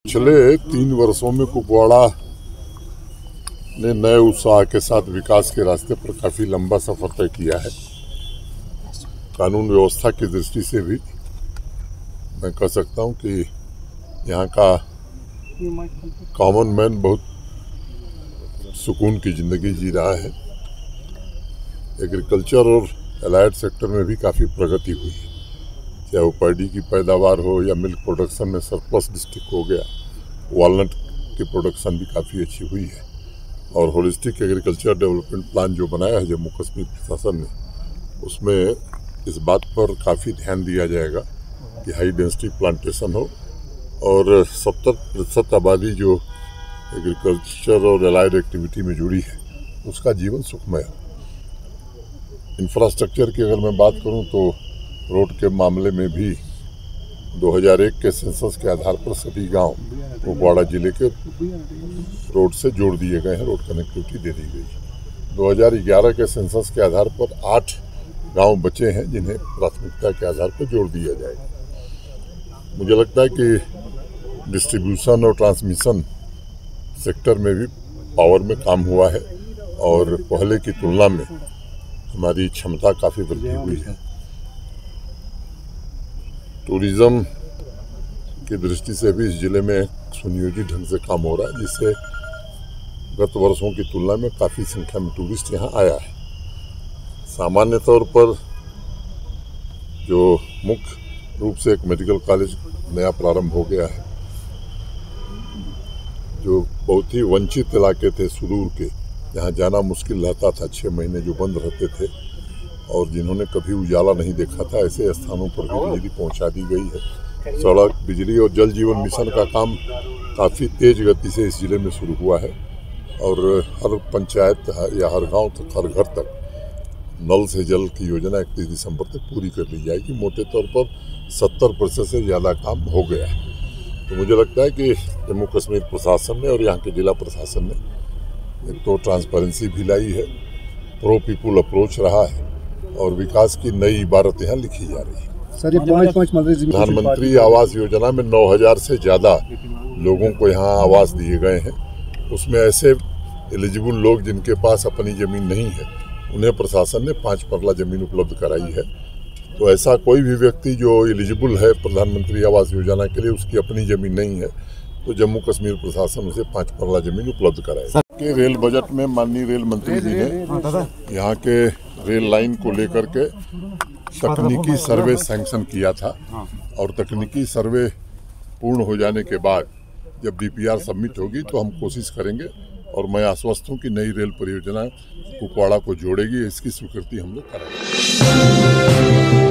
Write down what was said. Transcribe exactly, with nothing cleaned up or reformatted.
पिछले तीन वर्षों में कुपवाड़ा ने नए उत्साह के साथ विकास के रास्ते पर काफ़ी लंबा सफर तय किया है। कानून व्यवस्था की दृष्टि से भी मैं कह सकता हूं कि यहाँ का कॉमन मैन बहुत सुकून की ज़िंदगी जी रहा है। एग्रीकल्चर और एलाइड सेक्टर में भी काफ़ी प्रगति हुई है, चाहे वो पैडी की पैदावार हो या मिल्क प्रोडक्शन में सरप्लस डिस्ट्रिक्ट हो गया, वॉलनट की प्रोडक्शन भी काफ़ी अच्छी हुई है। और होलिस्टिक एग्रीकल्चर डेवलपमेंट प्लान जो बनाया है जम्मू कश्मीर प्रशासन ने, उसमें इस बात पर काफ़ी ध्यान दिया जाएगा कि हाई डेंसिटी प्लांटेशन हो और सत्तर प्रतिशत आबादी जो एग्रीकल्चर और एलाइड एक्टिविटी में जुड़ी है उसका जीवन सुखमय हो। इंफ्रास्ट्रक्चर की अगर मैं बात करूं तो रोड के मामले में भी दो हज़ार एक के सेंसस के आधार पर सभी गांव कुपवाड़ा जिले के रोड से जोड़ दिए गए हैं, रोड कनेक्टिविटी दे दी गई। दो हज़ार ग्यारह के सेंसस के आधार पर आठ गांव बचे हैं जिन्हें प्राथमिकता के आधार पर जोड़ दिया जाएगा। मुझे लगता है कि डिस्ट्रीब्यूशन और ट्रांसमिशन सेक्टर में भी पावर में काम हुआ है और पहले की तुलना में हमारी क्षमता काफ़ी वृद्धि हुई है। टूरिज्म की दृष्टि से भी इस जिले में सुनियोजित ढंग से काम हो रहा है, जिससे गत वर्षों की तुलना में काफ़ी संख्या में टूरिस्ट यहाँ आया है। सामान्य तौर पर जो मुख्य रूप से एक मेडिकल कॉलेज नया प्रारंभ हो गया है, जो बहुत ही वंचित इलाके थे सुदूर के, जहाँ जाना मुश्किल रहता था, छः महीने जो बंद रहते थे और जिन्होंने कभी उजाला नहीं देखा था, ऐसे स्थानों पर भी बिजली पहुंचा दी गई है। सड़क, बिजली और जल जीवन मिशन का काम काफ़ी तेज गति से इस जिले में शुरू हुआ है और हर पंचायत या हर गांव तक, हर घर तक नल से जल की योजना इकतीस दिसंबर तक पूरी कर ली जाएगी। मोटे तौर पर सत्तर प्रतिशत से ज़्यादा काम हो गया है। तो मुझे लगता है कि जम्मू कश्मीर प्रशासन ने और यहाँ के जिला प्रशासन ने एक तो ट्रांसपेरेंसी भी लाई है, प्रो पीपुल अप्रोच रहा है और विकास की नई इबारत यहाँ लिखी जा रही है। सर, ये पाँच पाँच प्रधानमंत्री आवास योजना में नौ हजार से ज़्यादा लोगों को यहाँ आवास दिए गए हैं। उसमें ऐसे एलिजिबल लोग जिनके पास अपनी ज़मीन नहीं है, उन्हें प्रशासन ने पाँच परला ज़मीन उपलब्ध कराई है। तो ऐसा कोई भी व्यक्ति जो एलिजिबल है प्रधानमंत्री आवास योजना के लिए, उसकी अपनी ज़मीन नहीं है, तो जम्मू कश्मीर प्रशासन उसे पाँच परला ज़मीन उपलब्ध कराएगा। के रेल बजट में माननीय रेल मंत्री जी ने यहाँ के रेल लाइन को लेकर के तकनीकी सर्वे सैंक्शन किया था और तकनीकी सर्वे पूर्ण हो जाने के बाद जब डीपीआर सबमिट होगी तो हम कोशिश करेंगे और मैं आश्वस्त हूँ कि नई रेल परियोजना कुपवाड़ा को जोड़ेगी। इसकी स्वीकृति हम लोग करेंगे।